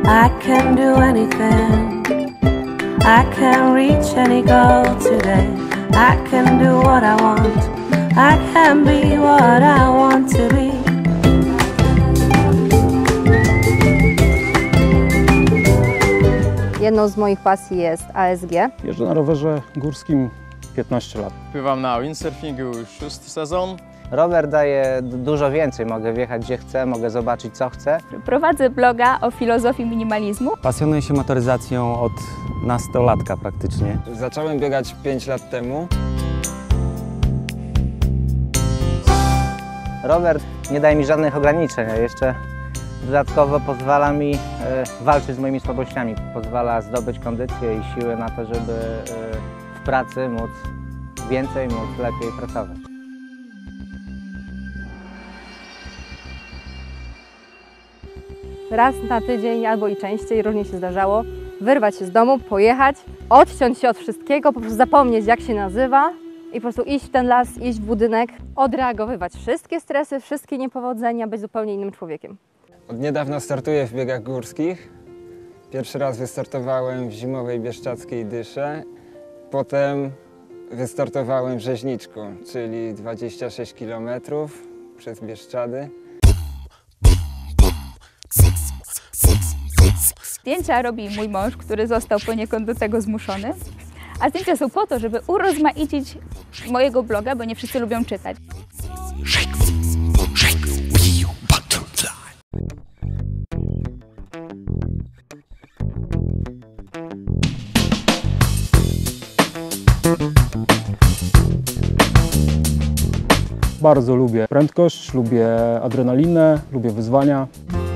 I can do anything. I can reach any goal today. I can do what I want. I can be what I want to be. Jedną z moich pasji jest ASG. Jeżdżę na rowerze górskim 15 lat. Pływam na windsurfingu już 6. sezon. Rower daje dużo więcej. Mogę wjechać gdzie chcę, mogę zobaczyć co chcę. Prowadzę bloga o filozofii minimalizmu. Pasjonuję się motoryzacją od nastolatka praktycznie. Zacząłem biegać 5 lat temu. Rower nie daje mi żadnych ograniczeń, a jeszcze dodatkowo pozwala mi walczyć z moimi słabościami. Pozwala zdobyć kondycję i siłę na to, żeby w pracy móc więcej, móc lepiej pracować. Raz na tydzień albo i częściej, różnie się zdarzało, wyrwać się z domu, pojechać, odciąć się od wszystkiego, po prostu zapomnieć jak się nazywa i po prostu iść w ten las, iść w budynek, odreagowywać wszystkie stresy, wszystkie niepowodzenia, być zupełnie innym człowiekiem. Od niedawna startuję w biegach górskich. Pierwszy raz wystartowałem w zimowej bieszczackiej Dysze. Potem wystartowałem w Rzeźniczku, czyli 26 km przez Bieszczady. Zdjęcia robi mój mąż, który został poniekąd do tego zmuszony. A zdjęcia są po to, żeby urozmaicić mojego bloga, bo nie wszyscy lubią czytać. Bardzo lubię prędkość, lubię adrenalinę, lubię wyzwania.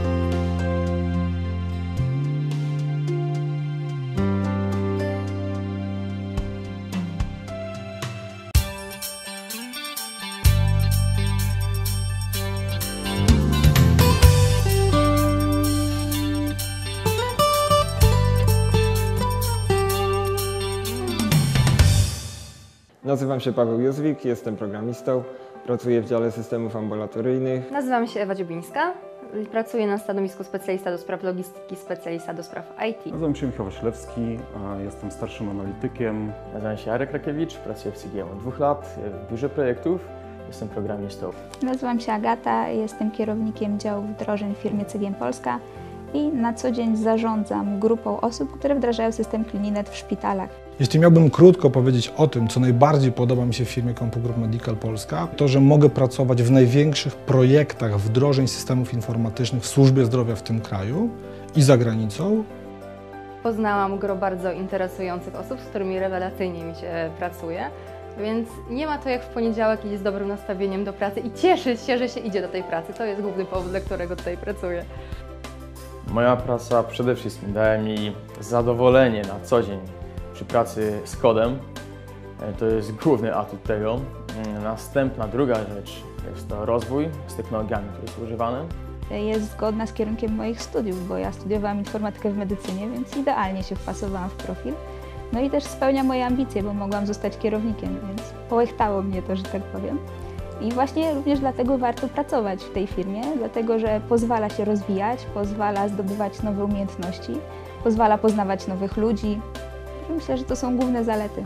Nazywam się Paweł Józwik, jestem programistą. Pracuję w dziale systemów ambulatoryjnych. Nazywam się Ewa Dziobińska, pracuję na stanowisku specjalista do spraw logistyki, specjalista do spraw IT. Nazywam się Michał Wasilewski, jestem starszym analitykiem. Nazywam się Arek Rakiewicz, pracuję w CGM od 2 lat, w biurze projektów, jestem programistą. Nazywam się Agata, jestem kierownikiem działu wdrożeń w firmie CGM Polska i na co dzień zarządzam grupą osób, które wdrażają system Clininet w szpitalach. Jeśli miałbym krótko powiedzieć o tym, co najbardziej podoba mi się w firmie CompuGroup Medical Polska, to, że mogę pracować w największych projektach wdrożeń systemów informatycznych w służbie zdrowia w tym kraju i za granicą. Poznałam gro bardzo interesujących osób, z którymi rewelacyjnie mi się pracuje, więc nie ma to jak w poniedziałek iść z dobrym nastawieniem do pracy i cieszyć się, że się idzie do tej pracy. To jest główny powód, dla którego tutaj pracuję. Moja praca przede wszystkim daje mi zadowolenie na co dzień przy pracy z kodem. To jest główny atut tego. Następna, druga rzecz jest to rozwój z technologiami, które są używane. Jest zgodna z kierunkiem moich studiów, bo ja studiowałam informatykę w medycynie, więc idealnie się wpasowałam w profil. No i też spełnia moje ambicje, bo mogłam zostać kierownikiem, więc połechtało mnie to, że tak powiem. I właśnie również dlatego warto pracować w tej firmie, dlatego że pozwala się rozwijać, pozwala zdobywać nowe umiejętności, pozwala poznawać nowych ludzi. Myślę, że to są główne zalety.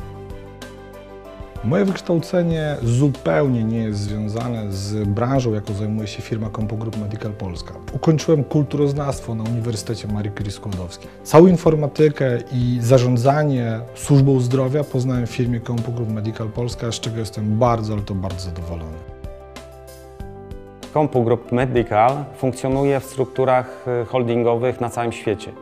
Moje wykształcenie zupełnie nie jest związane z branżą, jaką zajmuje się firma CompuGroup Medical Polska. Ukończyłem kulturoznawstwo na Uniwersytecie Marii Curie Skłodowskiej. Całą informatykę i zarządzanie służbą zdrowia poznałem w firmie CompuGroup Medical Polska, z czego jestem bardzo, ale to bardzo zadowolony. CompuGroup Medical funkcjonuje w strukturach holdingowych na całym świecie.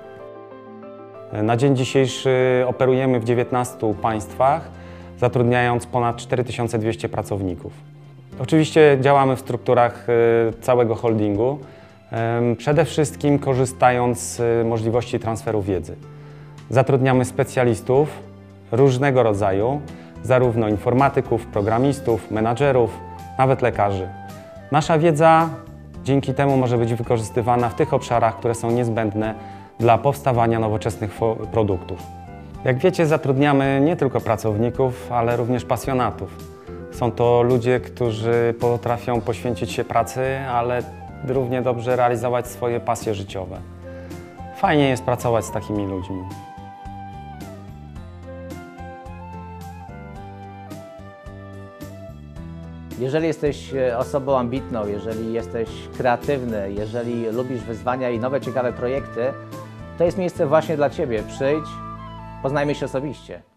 Na dzień dzisiejszy operujemy w 19 państwach, zatrudniając ponad 4200 pracowników. Oczywiście działamy w strukturach całego holdingu, przede wszystkim korzystając z możliwości transferu wiedzy. Zatrudniamy specjalistów różnego rodzaju, zarówno informatyków, programistów, menadżerów, nawet lekarzy. Nasza wiedza dzięki temu może być wykorzystywana w tych obszarach, które są niezbędne dla powstawania nowoczesnych produktów. Jak wiecie, zatrudniamy nie tylko pracowników, ale również pasjonatów. Są to ludzie, którzy potrafią poświęcić się pracy, ale równie dobrze realizować swoje pasje życiowe. Fajnie jest pracować z takimi ludźmi. Jeżeli jesteś osobą ambitną, jeżeli jesteś kreatywny, jeżeli lubisz wyzwania i nowe, ciekawe projekty, to jest miejsce właśnie dla Ciebie. Przyjdź, poznajmy się osobiście.